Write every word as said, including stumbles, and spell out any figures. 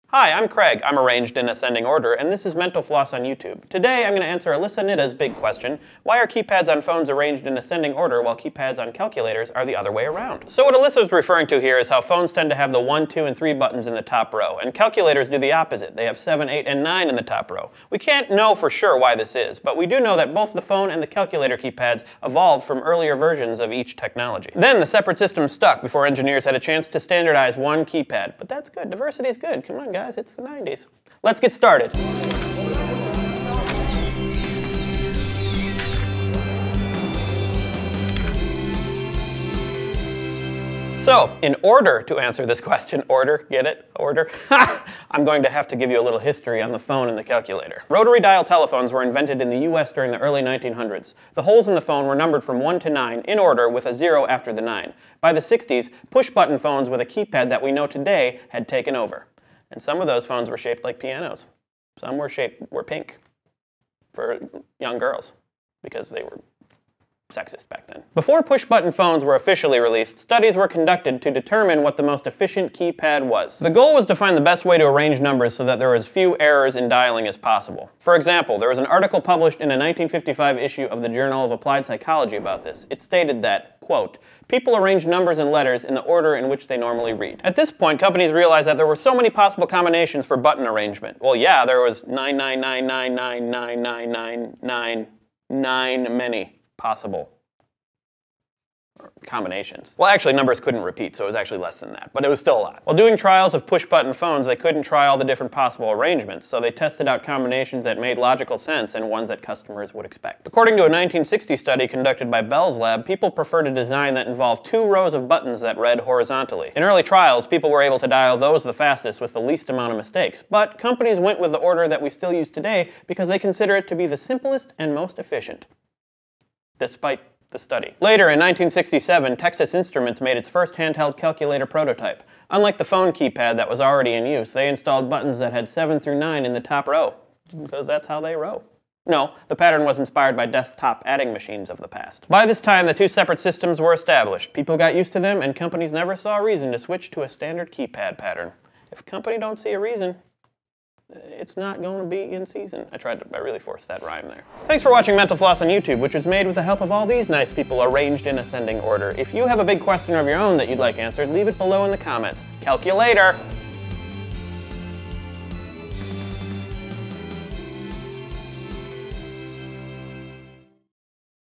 Hi, I'm Craig. I'm arranged in ascending order, and this is Mental Floss on YouTube. Today, I'm going to answer Alyssa Nitta's big question: why are keypads on phones arranged in ascending order while keypads on calculators are the other way around? So what Alyssa's referring to here is how phones tend to have the one, two, and three buttons in the top row, and calculators do the opposite. They have seven, eight, and nine in the top row. We can't know for sure why this is, but we do know that both the phone and the calculator keypads evolved from earlier versions of each technology. Then the separate systems stuck before engineers had a chance to standardize one keypad. But that's good. Diversity is good. Come on, guys. It's the nineties. Let's get started. So, in order to answer this question, order, get it? Order? I'm going to have to give you a little history on the phone and the calculator. Rotary dial telephones were invented in the U S during the early nineteen hundreds. The holes in the phone were numbered from one to nine, in order, with a zero after the nine. By the sixties, push-button phones with a keypad that we know today had taken over. And some of those phones were shaped like pianos. Some were shaped, were pink for young girls because they were sexist back then. Before push-button phones were officially released, studies were conducted to determine what the most efficient keypad was. The goal was to find the best way to arrange numbers so that there were as few errors in dialing as possible. For example, there was an article published in a nineteen fifty-five issue of the Journal of Applied Psychology about this. It stated that, quote, "People arrange numbers and letters in the order in which they normally read." At this point, companies realized that there were so many possible combinations for button arrangement. Well, yeah, there was nine nine nine nine nine nine nine nine nine nine many possible combinations. Well, actually, numbers couldn't repeat, so it was actually less than that, but it was still a lot. While doing trials of push-button phones, they couldn't try all the different possible arrangements, so they tested out combinations that made logical sense and ones that customers would expect. According to a nineteen sixty study conducted by Bell's lab, people preferred a design that involved two rows of buttons that read horizontally. In early trials, people were able to dial those the fastest with the least amount of mistakes, but companies went with the order that we still use today because they consider it to be the simplest and most efficient, despite the study. Later, in nineteen sixty-seven, Texas Instruments made its first handheld calculator prototype. Unlike the phone keypad that was already in use, they installed buttons that had seven through nine in the top row, because that's how they row. No, the pattern was inspired by desktop adding machines of the past. By this time, the two separate systems were established. People got used to them, and companies never saw a reason to switch to a standard keypad pattern. If a company don't see a reason, it's not going to be in season. I tried to, I really forced that rhyme there. Thanks for watching Mental Floss on YouTube, which was made with the help of all these nice people arranged in ascending order. If you have a big question of your own that you'd like answered, leave it below in the comments. Calculator!